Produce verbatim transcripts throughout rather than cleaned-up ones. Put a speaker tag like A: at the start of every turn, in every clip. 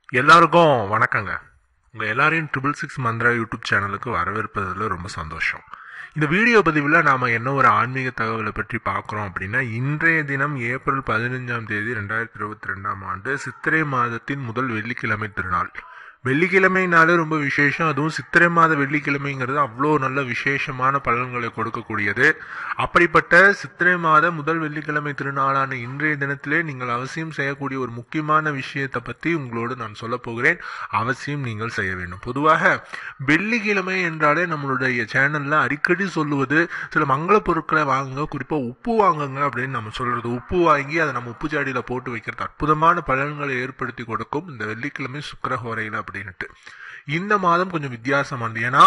A: எல்லாருக்கும் வணக்கங்க. உங்கள் எல்லாரையும் ட்ரிபிள் சிக்ஸ் மந்த்ரா யூடியூப் சேனலுக்கு வரவேற்பதில் ரொம்ப சந்தோஷம். இந்த வீடியோ பதிவில் நாம் என்ன ஒரு ஆன்மீக தகவலை பற்றி பார்க்குறோம் அப்படின்னா, இன்றைய தினம் ஏப்ரல் பதினஞ்சாம் தேதி ரெண்டாயிரத்தி இருபத்தி ரெண்டாம் ஆண்டு சித்திரை மாதத்தின் முதல் வெள்ளிக்கிழமை திருநாள். வெள்ளிக்கிழமைனாலே ரொம்ப விசேஷம். அதுவும் சித்திரை மாத வெள்ளிக்கிழமைங்கிறது அவ்வளோ நல்ல விசேஷமான பலன்களை கொடுக்கக்கூடியது. அப்படிப்பட்ட சித்திரை மாத முதல் வெள்ளிக்கிழமை திருநாளான இன்றைய தினத்திலே நீங்கள் அவசியம் செய்யக்கூடிய ஒரு முக்கியமான விஷயத்தை பற்றி உங்களோடு நான் சொல்ல போகிறேன். அவசியம் நீங்கள் செய்ய வேண்டும். பொதுவாக வெள்ளிக்கிழமை என்றாலே நம்மளுடைய சேனலில் அடிக்கடி சொல்லுவது, சில மங்கள பொருட்களை வாங்குங்க, குறிப்பாக உப்பு வாங்குங்க அப்படின்னு நம்ம சொல்கிறது. உப்பு வாங்கி அதை நம்ம உப்பு ஜாடியில் போட்டு வைக்கிறது அற்புதமான பலன்களை ஏற்படுத்தி கொடுக்கும் இந்த வெள்ளிக்கிழமை சுக்கிரஹோரையில் அப்படின்ட்டு. இந்த மாதம் கொஞ்சம் வித்தியாசமானது. ஏன்னா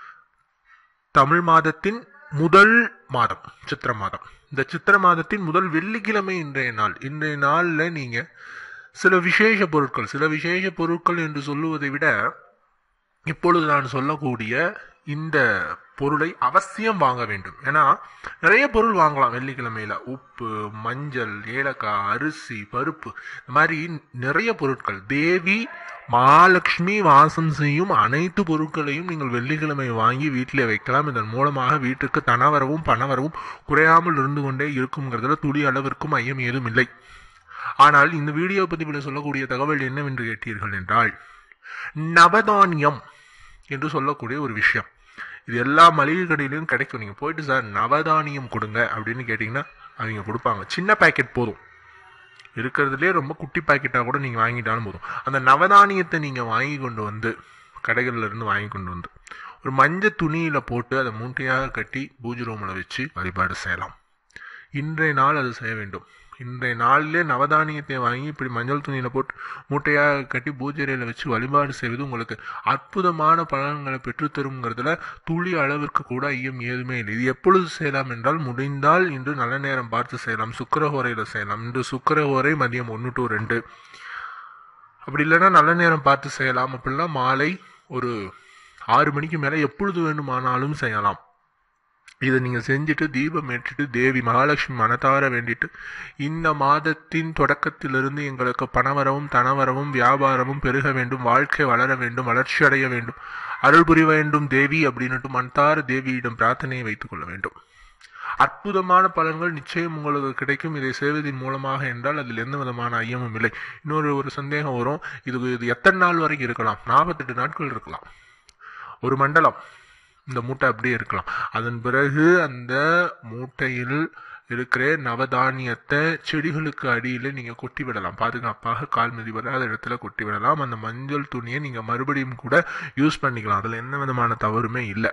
A: தமிழ் மாதத்தின் முதல் மாதம் சித்திர மாதம். இந்த சித்திர மாதத்தின் முதல் வெள்ளிக்கிழமை இன்றைய நாள். இன்றைய நாள்ல நீங்க சில விசேஷ பொருட்கள் சில விசேஷ பொருட்கள் என்று சொல்லுவதை விட இப்பொழுது நான் சொல்லக்கூடிய இந்த பொருளை அவசியம் வாங்க வேண்டும். ஏன்னா நிறைய பொருள் வாங்கலாம் வெள்ளிக்கிழமையில. உப்பு, மஞ்சள், ஏலக்காய், அரிசி, பருப்பு, இந்த மாதிரி நிறைய பொருட்கள். தேவி மகாலட்சுமி வாசம் செய்யும் அனைத்து பொருட்களையும் நீங்கள் வெள்ளிக்கிழமை வாங்கி வீட்டிலே வைக்கலாம். இதன் மூலமாக வீட்டுக்கு தனவரவும் பணவரவும் குறையாமல் இருந்து கொண்டே இருக்குங்கிறதுல துளி அளவிற்கும் ஐயம் ஏதும் இல்லை. ஆனால் இந்த வீடியோ பதிவில் சொல்லக்கூடிய தகவல் என்னவென்று கேட்டீர்கள் என்றால், நவதானியம் என்று சொல்லக்கூடிய ஒரு விஷயம். இது எல்லா மளிகை கடையிலையும் கிடைக்கும். நீங்கள் போயிட்டு சார் நவதானியம் கொடுங்க அப்படின்னு கேட்டிங்கன்னா அவங்க கொடுப்பாங்க. சின்ன பேக்கெட் போதும், இருக்கிறதுலே ரொம்ப குட்டி பேக்கெட்டாக கூட நீங்கள் வாங்கிட்டாலும் போதும். அந்த நவதானியத்தை நீங்கள் வாங்கி கொண்டு வந்து கடைகளில் இருந்து வாங்கி கொண்டு வந்து ஒரு மஞ்சள் துணியில் போட்டு அதை மூட்டையாக கட்டி பூஜை ரூமில் வச்சு வழிபாடு செய்யலாம். இன்றைய நாள் அது செய்ய வேண்டும். இன்றைய நாளிலே நவதானியத்தை வாங்கி இப்படி மஞ்சள் துணியில் போட்டு மூட்டையாக கட்டி பூஜையில் வச்சு வழிபாடு செய்வது உங்களுக்கு அற்புதமான பலன்களை பெற்றுத்தருங்கிறதுல துளி அளவிற்கு கூட ஐயம் ஏதுமே இல்லை. இது எப்பொழுது செய்யலாம் என்றால், முடிந்தால் இன்று நல்ல நேரம் பார்த்து செய்யலாம். சுக்கிரஹோரையில் செய்யலாம். இன்று சுக்கிரஹோரை மதியம் ஒன்று டு ரெண்டு. அப்படி இல்லைன்னா நல்ல நேரம் பார்த்து செய்யலாம். அப்படிலாம் மாலை ஒரு ஆறு மணிக்கு மேலே எப்பொழுது வேண்டுமானாலும் செய்யலாம். இதை நீங்கள் செஞ்சுட்டு தீபம் ஏற்றிட்டு தேவி மகாலட்சுமி மனதார வேண்டிட்டு, இந்த மாதத்தின் தொடக்கத்திலிருந்து எங்களுக்கு பணவரவும் தனவரவும் வியாபாரமும் பெருக வேண்டும், வாழ்க்கை வளர வேண்டும், வளர்ச்சி அடைய வேண்டும், அருள் புரிய வேண்டும் தேவி அப்படின்னுட்டு மனதார தேவியிடம் பிரார்த்தனையை வைத்துக் கொள்ள வேண்டும். அற்புதமான பலன்கள் நிச்சயம் உங்களுக்கு கிடைக்கும் இதை செய்வதன் மூலமாக என்றால் அதில் எந்த விதமான ஐயமும் இல்லை. இன்னொரு ஒரு சந்தேகம் வரும், இது இது எத்தனை நாள் வரைக்கும் இருக்கலாம்? நாற்பத்தெட்டு நாட்கள் இருக்கலாம். ஒரு மண்டலம் இந்த மூட்டை அப்படியே இருக்கலாம். அதன் பிறகு அந்த மூட்டையில் இருக்கிற நவதானியத்தை செடிகளுக்கு அடியில் நீங்கள் கொட்டி விடலாம். பாதுகாப்பாக கால் மிதி வராத இடத்துல கொட்டி விடலாம். அந்த மஞ்சள் துணியை நீங்கள் மறுபடியும் கூட யூஸ் பண்ணிக்கலாம். அதில் எந்த விதமான தவறுமே இல்லை.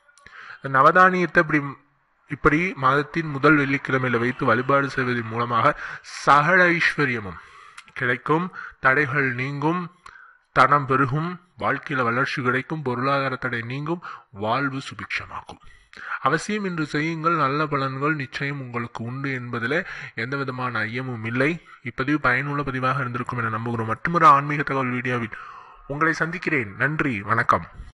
A: நவதானியத்தை இப்படி இப்படி மாதத்தின் முதல் வெள்ளிக்கிழமையில வைத்து வழிபாடு செய்வதன் மூலமாக சகல ஐஸ்வர்யமும் கிடைக்கும், தடைகள் நீங்கும், தனம் பெருகும், வாழ்க்கையில வளர்ச்சி கிடைக்கும், பொருளாதார தடை நீங்கும், வாழ்வு சுபிக்ஷமாக்கும். அவசியம் இன்று செய்யுங்கள். நல்ல பலன்கள் நிச்சயம் உங்களுக்கு உண்டு என்பதில் எந்த விதமான ஐயமும் இல்லை. இப்பதிவு பயனுள்ள பதிவாக இருந்திருக்கும் என நம்புகிறோம். மற்றொரு ஆன்மீக தகவல் வீடியோவில் உங்களை சந்திக்கிறேன். நன்றி, வணக்கம்.